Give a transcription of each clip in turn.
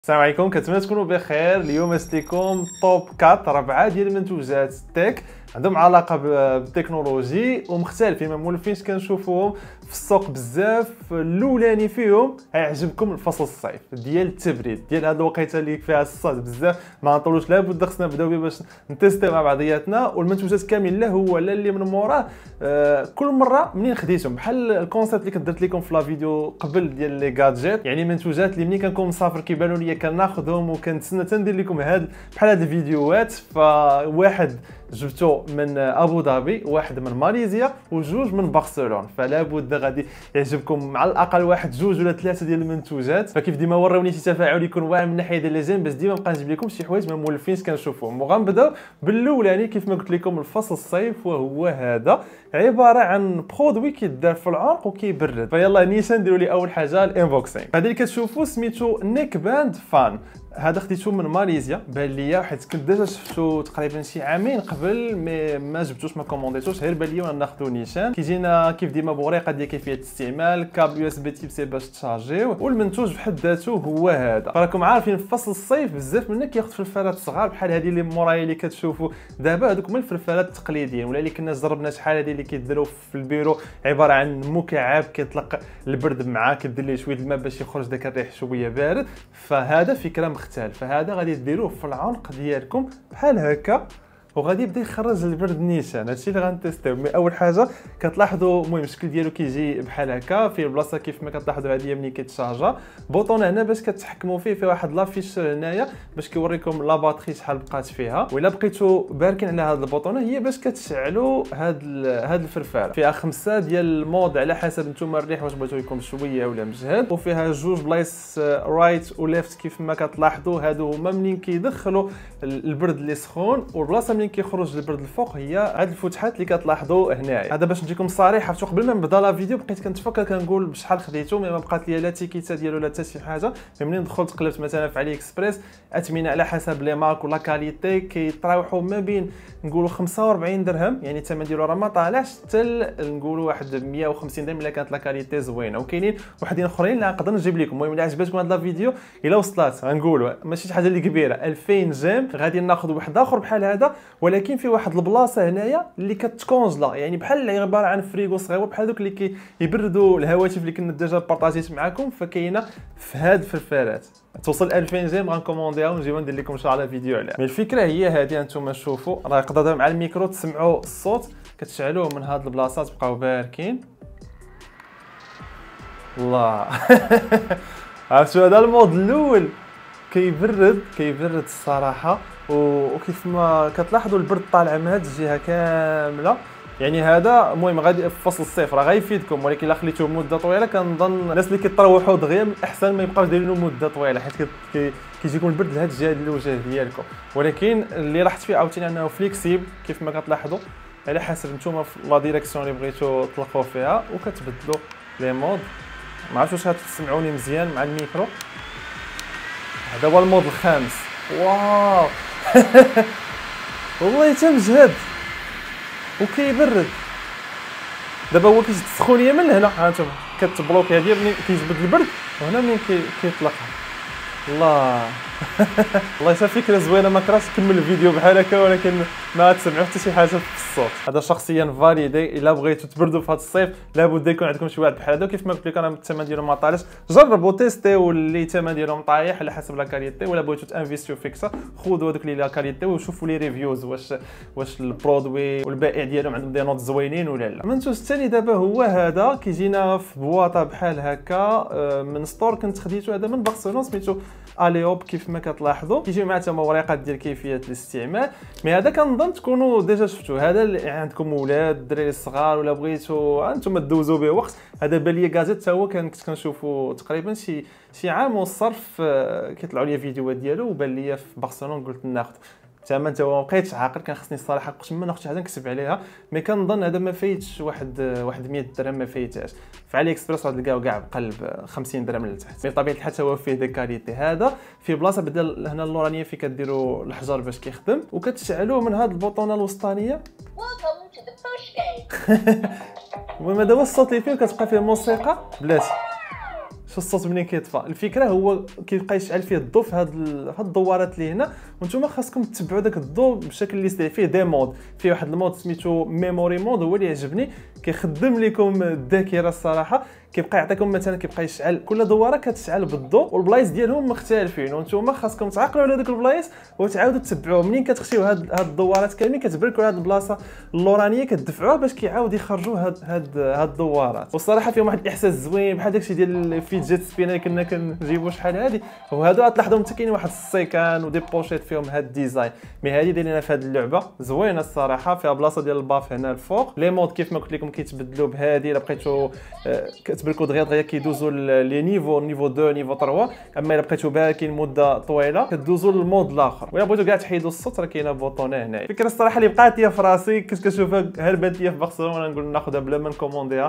السلام عليكم، كنتمنى تكونوا بخير. اليوم هزت لكم توب 4 ديال المنتوجات تك عندهم علاقه بالتكنولوجي ومختلفين ما مولفينش كنشوفوهم في السوق بزاف. الاولاني فيهم هيعجبكم الفصل الصيف ديال التبريد ديال هاد الوقيته اللي فيها الصاد بزاف، ما نطولوش لابد خصنا نبداو به باش نتيستيو مع بعضياتنا. والمنتوجات كاملين لا هو لا اللي من موراه كل مره منين خديتهم بحال الكونسيبت اللي كنت درت لكم في لا فيديو قبل ديال لي غادجيت، يعني منتوجات اللي منين كنكون مسافر كيبانوا ليا كناخذهم وكنتسنى تندير لكم بحال هاد الفيديوهات. فواحد جبتو من ابو ظبي، واحد من ماليزيا وجوج من برشلونه، فلا بد غادي يعجبكم على الاقل واحد جوج ولا ثلاثه ديال المنتوجات. فكيف ديما وروني شي تفاعل يكون واعر من ناحيه ديال لي جيم، بس ديما نبقى نجيب لكم شي حوايج ما مولفينش كنشوفهم. وغنبداو بالاولاني كيف ما قلت لكم الفصل الصيف، وهو هذا عباره عن برودوي كيدار في العنق وكيبرد. فيلا نيشان نديروا لي اول حاجه الانبوكسينغ. هذا اللي كتشوفوا سميتو نيك باند فان، هذا خديته من ماليزيا بان ليا، حيت كنت ديجا شفتو تقريبا شي عامين قبل ما جبتوش ما كومونديتوش، غير بان ليا وانا ناخذو نيشان. كيجينا كيف ديما بوريقه ديال كيفيه الاستعمال، كابل يو اس بي تيب سي باش تشارجيو، والمنتوج بحد ذاته هو هذا. راكم عارفين في فصل الصيف بزاف منا كياخذ فلفلات صغار بحال هذه اللي مورايا اللي كتشوفوا دابا، هذوك هما الفلفلات التقليديين ولا اللي كنا جربنا شحال هذه اللي كيديروا في البيرو، عباره عن مكعب كيطلق البرد معاه، كدير ليه شويه الماء باش يخرج داك الريح شويه بارد. فهذا فكره مختلفه، فهذا غادي ديروه في العنق ديالكم بحال هكا وغادي يبدا يخرج البرد نيشان. هادشي اللي غنتيستيو. مي اول حاجه كتلاحظوا المهم الشكل ديالو كيجي بحال هكا في البلاصه كيف ما كتلاحظوا، هذه ملي كيتشارجا بوطون هنا باش كتحكموا فيه واحد لافيش هنايا باش كيوريكم لا باتري شحال بقات فيها. وإلا بقيتوا باركين على هاد البوطونه هي باش كتشعلوا هاد الفرفاره. فيها 5 ديال المود على حسب نتوما الريح واش بغيتو يكون شويه ولا مجهد، وفيها جوج بلايص رايت وليفت كيف ما كتلاحظوا. هادو هما منين كيدخلوا البرد اللي سخون، والبلاصه منين كيخرج البرد الفوق هي هاد الفتحات اللي كتلاحظوا هنايا. هذا باش نجيكم صريح، عرفتوا قبل ما نبدا لا فيديو بقيت كنتفكر كنقول بشحال خديتو، ما بقات لي لا تيكيتا ديالو لا حتى شي حاجه. منين دخلت قلبت مثلا في علي اكسبريس، اثمنه على حسب لي مارك ولا كاليتي كيتراوحوا ما بين نقولوا 45 درهم، يعني الثمن ديالو راه ما طالعش، حتى نقولوا واحد 150 درهم الا كانت لا كاليتي زوينه. وكاينين وحدين اخرين اللي نقدر نجيب لكم. المهم الا عجبتكم هاد لا فيديو الا وصلت غنقولوا ماشي شي حاجه اللي كبيره 2000 جيم، غادي ناخذ واحد اخر بحال هذا، ولكن في واحد البلاصه هنايا اللي كتكونجلا، يعني بحال عباره عن فريغو صغير بحال دوك اللي كيبردوا الهواتف اللي كنا ديجا بارطاجيت معكم. فكاينه في هاد الفرفارات توصل 2000 جيم غنكومونديها ونجيو ندير لكم ان شاء الله فيديو عليها. مي الفكره هي هذه، انتم تشوفوا راه يقدر مع الميكرو تسمعوا الصوت، كتشعلوه من هاد البلاصات تبقاو باركين. الله عرفتوا هذا المود الاول كيبرد الصراحه، وكيف ما كتلاحظوا البرد طالع من هذه الجهه كامله. يعني هذا المهم غادي في فصل الصيف راه غيفيدكم، ولكن الا خليتوه مده طويله كنظن الناس اللي كيتروحوا دغيا من الاحسن ما يبقاوش دايرينه مده طويله، حيت كيجيكم البرد لهاد الجهه ديال الوجه ديالكم. ولكن اللي لاحظت فيه عاوتاني انه فليكسيبل كيف ما كتلاحظوا على حسب نتوما في لا ديريكسيون اللي بغيتو تطلقوا فيها، وكتبدلوا لي مود. ما عرفتش واش غتسمعوني مزيان مع الميكرو. هذا هو المود الخامس. واو والله حتى مجهد وكيبرد. دابا هو كيجي السخونيه من هنا، ها انتم كتبلوكي هذه ملي كيجبد البرد، وهنا ملي كيطلقها. الله والله حتى فكره زوينه. ما كرهتش نكمل الفيديو بحال هكا، ولكن ما غتسمعوا حتى شي حاجه في الصوت. هذا شخصيا فاليدي. الا بغيتوا تبردوا في هذا الصيف لابد يكون عندكم شي واحد بحال هذا. وكيف ما قلت لك انا الثمن ديالو ما طالعش، جربوا تيستيو اللي الثمن ديالهم طايح على حسب لا كاليتي. ولا بغيتوا تانفيستيو فيكسا خذوا هذوك اللي لا كاليتي وشوفوا لي ريفيوز واش البرودوي والبائع ديالهم عندهم دي نوت زوينين ولا لا. المنتوج الثاني دابا هو هذا، كيجينا في بواطه بحال هكا من ستور كنت خديته، هذا من برشلونه سميتو اليوب. كيف ما كتلاحظوا كيجي مع تما وريقات ديال كيفيه الاستعمال. مي هذا كنظن تكونوا ديجا شفتوه، هذا اللي عندكم ولاد الدراري الصغار ولا بغيتوا انتم دوزوا به وقت. هذا بان لي كازيت حتى هو كنت كنشوفوا تقريبا شي عام والصرف كيطلعوا لي فيديوهات ديالو، وبان لي في برشلونه قلت ناخذ. الثمن تا هو ما بقيتش عاقل، كان خصني الصراحه قبل ما ناخذ شي حاجه نكتب عليها. مي كنظن هذا ما فايتش واحد 100 درهم، ما فايتهاش. في علي اكسبريس غتلقاو كاع بقلب 50 درهم لتحت. مي بطبيعه الحال هو فيه دي كاليتي. هذا في بلاصه بدل هنا اللورانيه فين كديروا الحجر باش كيخدم، وكتشعلوه من هذه البوطونه الوسطانيه. المهم هذا هو الصوت اللي فيه، كتبقى فيه موسيقى بلاتي. شو الصوت منين كيطفى. الفكره هو كيبقى يشعل فيه الضوء في هاد الدوارات اللي هنا، وانتم خاصكم تتبعوا داك الضوء بشكل اللي يستدعي فيه دي مود. فيه واحد المود سميتو ميموري مود هو اللي عجبني، كيخدم لكم الذاكره الصراحه. كيبقى يعطيكم مثلا كيبقى يشعل كل دواره كتشعل بالضوء والبلايص ديالهم مختلفين، وانتم خاصكم تعقلوا على ديك البلايص وتعاودوا تتبعوه. منين كتخشيو هاد الدوارات كاملين كتبركوا هاد البلاصه اللورانيه كتدفعوها باش كيعاود يخرجوا هاد الدوارات. والصراحه فيهم واحد الاحساس زوين بحال داكشي ديال في جيت سبين اللي كنا كنجيبوا شحال هادي. وهادو غتلاحظوا حتى كاين واحد السيكان ودي بوشيت فيهم هاد الديزاين. مي هادي دايرينها في هاد اللعبه زوينه الصراحه، فيها بلاصه ديال الباف هنا الفوق. لي مود كيف ما قلت لكم كيتبدلوا بهادي، الا بقيتوا كتبركوا دغيا كيدوزوا لي نيفو 2 نيفو 3. اما الا بقيتوا باكين مده طويله كدوزوا للمود الاخر. ولا بغيتوا كاع تحيدوا الصوت راه كاينه بوطونه هنا. الفكره الصراحه اللي بقات ليا في راسي كنت كنشوفها هربت ليا في برشلونه، نقول ناخذها بلا ما نكومونديها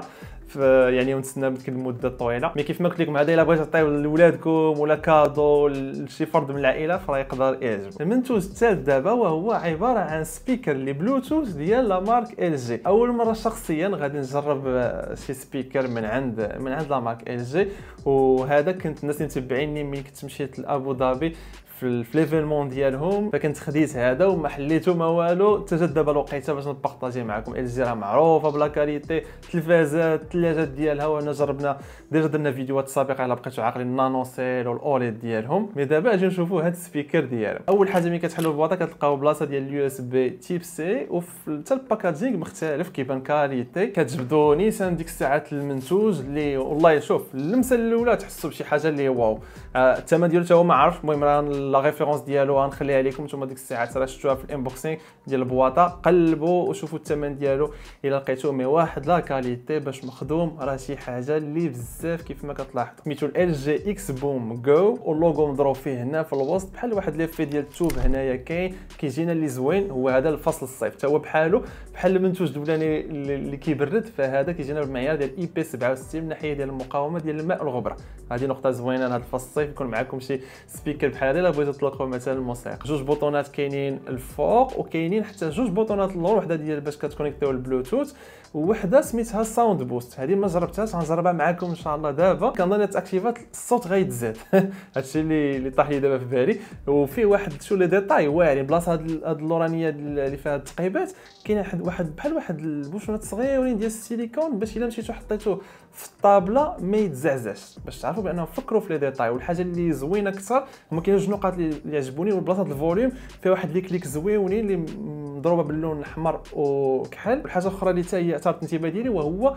يعني ونتسنى ديك المده الطويله. مي كيف ما قلت لكم هذا الا بغيتوا تعطيو لولادكم ولا كادو لشي فرد من العائله فراه يقدر يعجب. المنتوج الثالث دابا وهو عباره عن سبيكر اللي بلوتوث ديال لا مارك ال جي. اول مره شخصيا غادي نجرب شي سبيكر من عند لا مارك ال جي. وهذا كنت الناس اللي متبعيني ملي كنت مشيت لابو ظبي في ليفينمون ديالهم، فكنت خديت هذا وما حليته ما والو. حتى دابا الوقيته باش نبارطاجي معكم. ال جي راه معروفه بلا كاليتي، التلفازات الثلاجات ديالها، وانا جربنا ديجا درنا فيديوهات سابقه الا بقيتوا عاقلين النانو سيل والاوليد ديالهم. مي دابا اجي نشوفوا هذا السبيكر ديالهم. اول حاجه ملي كتحلوا البواطه كتلقاو بلاصه ديال اليو اس بي تيب سي، وحتى الباكاجينغ مختلف كيبان كاليتي. كتجبدوا نيسان ديك الساعات المنتوج اللي والله شوف اللمسه الاولى تحسوا بشي حاجه اللي واو. الثمن ديالو حتى هو ما عرفش. المهم راه لا ريفيرونس ديالو غنخليها لكم نتوما ديك الساعات راه شفتوها في الانبوكسينغ ديال البواطه. قلبوا وشوفوا الثمن ديالو الا لقيتوه. مي واحد لا كاليتي باش مخدوم راه شي حاجه اللي بزاف كيف ما كتلاحظ. سميتو ال جي اكس بوم جو، واللوغو مضروب فيه هنا في الوسط بحال واحد ليفي ديال التوب هنايا كاين. كيجينا اللي زوين هو هذا الفصل الصيف حتى هو بحالو بحال المنتوج الاولاني اللي كيبرد، فهذا كيجينا بالمعيار ديال اي بي 67 من ناحيه ديال المقاومه ديال الماء والغبره. هذه نقطه زوينه هذا الفصل الصيف يكون معكم شي سبيكر بحال هذا الا بغيتوا تطلقوا مثلا الموسيقى. جوج بوطونات كاينين الفوق، وكاينين حتى جوج بوطونات اللور، وحده ديال باش كتكونيكتيو البلوتوث وحده سميتها ساوند بوست. هذه ما جربتهاش غنجربها معكم ان شاء الله دابا. كنظن تاكتيفات الصوت غيتزاد هادشي اللي طاح لي دابا في بالي. وفيه واحد شو لي ديتاي واعرين بلاصه هاد اللورانيه اللي فيها التقيبات كاين واحد بحال واحد البوشونات صغيورين ديال السيليكون باش الا مشيتو حطيتوه في الطابله ما يتزعزعش، باش تعرفوا بانهم فكروا في لي ديتاي. والحاجه اللي زوينه اكثر هما كاين جوج نقاط اللي عجبوني. والبلاصه الفوليوم فيها واحد لي كليك زويونين اللي مضروبه باللون الاحمر وكحل. والحاجه الاخرى اللي حتى هي اثارت الانتباه ديالي وهو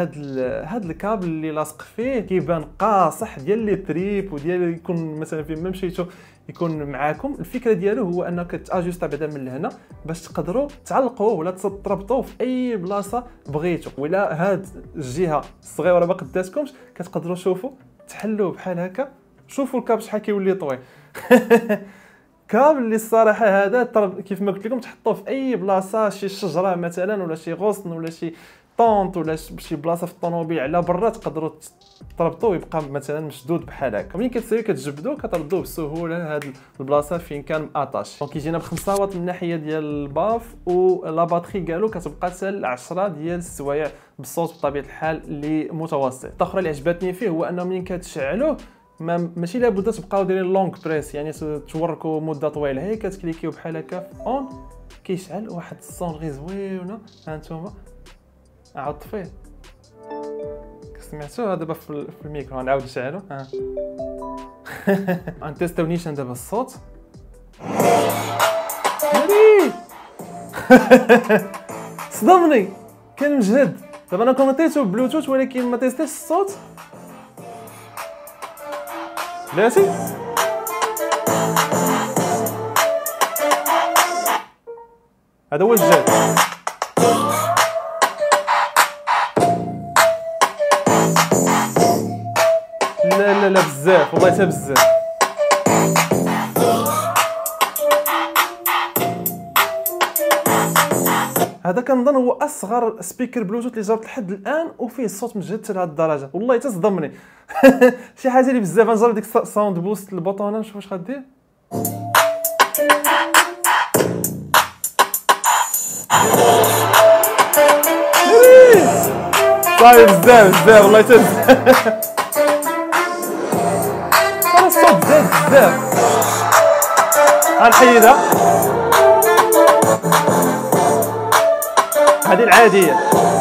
هاد الكابل اللي لاصق فيه كيبان قاصح ديال لي تريب وديال يكون مثلا فين ما مشيتو يكون معاكم. الفكره ديالو هو انك تاجوستا بعدا من هنا باش تقدروا تعلقوه ولا تربطوه في اي بلاصه بغيتو. ولا هاد الجهه الصغيره ما قداتكمش كتقدروا تشوفوا تحلوه بحال هكا. شوفوا الكابل شحال كيولي طويل كابل اللي الصراحه هذا كيف ما قلت لكم تحطوه في اي بلاصه، شي شجره مثلا ولا شي غصن ولا شي طونط ولا شي بلاصه في الطوموبيل على برا تقدروا تربطوه ويبقى مثلا مشدود بحال هكا. ملي كتسوي كتجبدوه كتردوه بسهوله هاد البلاصه فين كان ماتاش. دونك كيجينا ب 5 واط من الناحيه ديال الباف، ولا باتري قالوا كتبقى حتى ل 10 ديال السوايع بالصوت بطبيعه الحال اللي متوسط. الاخرى اللي عجبتني فيه هو انه ملي كتشعلوه ماشي لابد تبقاو دايرين لونغ بريس يعني توركوا مده طويله، هي كتكليكيو بحال هكا في اون كيشعل واحد الصون غير زوينه. ها نتوما عاود طفيه سمعتوها دابا في الميكرو. نعاود نشعلو ها غنتيستيو نيشان دابا الصوت صدمني كان مجهد. دابا انا كونيكتيتو بلوتوث ولكن ما تيستيش الصوت. بلاتي هذا هو الجهد. لا بزاف والله حتى بزاف. هذا كنظن هو اصغر سبيكر بلوتوث اللي جربت لحد الان وفيه الصوت مجهد حتى لهاد الدرجه. والله حتى صدمني شي حاجه اللي بزاف. نجرب ديك ساوند بوست البوطونه نشوف واش غدير. صاير بزاف والله حتى بزاف بزاف. غنحيدها، هذه العاديه.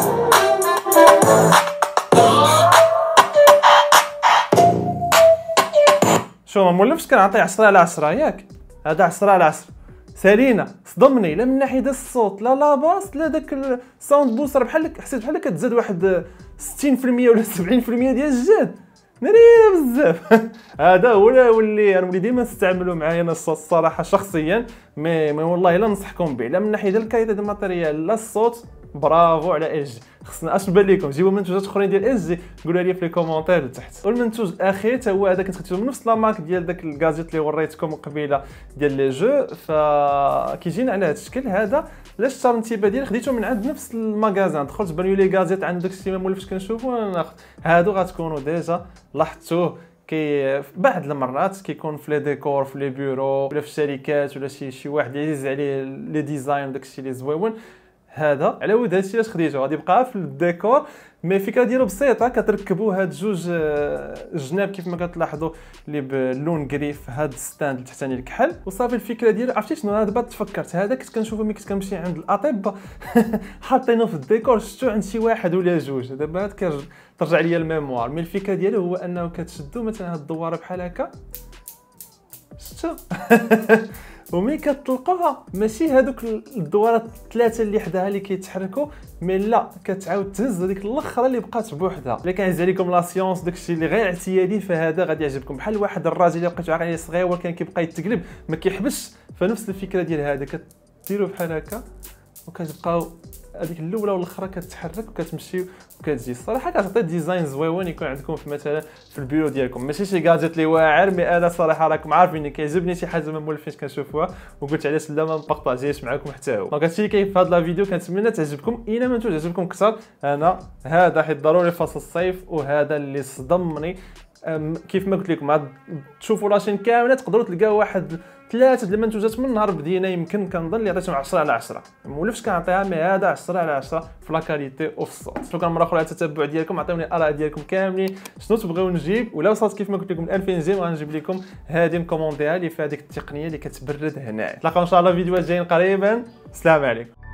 شو ما مولفش كنعطي 10 على 10 ياك، هذا 10 على 10. سالينا صدمني لا من ناحيه الصوت لا لا باس لا داك الساوند بوستر، بحال حسيت بحال كتزاد واحد 60% ولا 70% ديال الجهد، ناريه بزاف. هذا هو اللي غنولي ديما نستعملو معايا انا الصراحه شخصيا، مي والله الا ننصحكم به، لا من ناحيه الكاليتي ديال الماتيريال لا الصوت. برافو على ال جي. خصنا اش بان لكم جيبوا منتوجات اخرين ديال ال جي قولوا لي في لي كومونتير تحت. والمنتوج الاخير حتى هو هذا كنت خديته من نفس لا مارك ديال داك الكازيت اللي وريتكم قبيله ديال لي جو، فكيجينا على هذا الشكل. هذا علاش صار الانتباه ديالي خديته من عند نفس المغازان، دخلت بانوا لي كازيت عند داك الشيء ما مولفش كنشوفوا انا ناخذ هادو. غتكونوا ديجا لاحظتوه كي بعض المرات كيكون في لي ديكور في لي بيرو ولا في الشركات ولا شي واحد يعز عليه لي ديزاين وداك الشيء اللي زويون. هذا على ود هادشي علاش خديته، غادي يبقى في الديكور مي الفكره ديالو بسيطه. كتركبوا هاد جوج الجناب كيف ما كتلاحظوا اللي باللون كريف هاد الستاند التحتاني الكحل وصافي. الفكره ديالو عرفتي شنو؟ انا دابا تفكرت هذا كنت كنشوفه ملي كنت كنمشي عند الاطباء حاطينه في الديكور، شفتو عند شي واحد ولا جوج. دابا ترجع ليا الميموار. مي الفكره ديالو هو انه كتشدو مثلا هاد الدواره بحال هكا، شفتو وملي كتطلقوها ماشي هذوك الدوارات الثلاثه اللي حداها اللي كيتحركوا، مي لا كتعاود تهز هذيك الاخرى اللي بقات بوحدها. الا كان عزيز عليكم لا سيونس داكشي اللي غير اعتيادي فهذا غادي يعجبكم. بحال واحد الراجل اللي بقيتو عاقلين عليه صغير ولكن كيبقى يتقلب ما كيحبسش، فنفس الفكره ديال هذا كديروا بحال هكا وكتبقاو هذيك الاولى والاخرى كتحرك وكتمشي وكتجي. الصراحه كتعطي ديزاين زويون يكون عندكم في مثلا في البيرو ديالكم، ماشي شي كادجيت اللي واعر. مي انا صراحه راكم عارفين كيعجبني شي حاجه ما مولفينش كنشوفوها وقلت علاش لا ما نبارطاجيهش معكم حتى هو. دونك هادشي اللي كاين في هذا الفيديو، كنتمنى تعجبكم. الا ما تعجبكم اكثر انا هذا حيت ضروري فصل الصيف، وهذا اللي صدمني كيف ما قلت لكم تشوفوا لاشين كامله تقدروا تلقاو واحد 3 د المنتوجات من نهار بدينا يمكن كنظن اللي عطيتهم 10 على 10. مولفش كنعطيها مي هذا 10 على 10 في لا كاليتي وفي الصوت. شكرا مره اخرى على التتبع ديالكم، عطيوني الاراء ديالكم كاملين شنو تبغيو نجيب، ولا وصلت كيف ما قلت لكم 2000 جيم غنجيب لكم هذه مكومونديها اللي فيها ديك التقنيه اللي كتبرد هنا. نتلاقاو ان شاء الله فيديوهات جايين قريبا. السلام عليكم.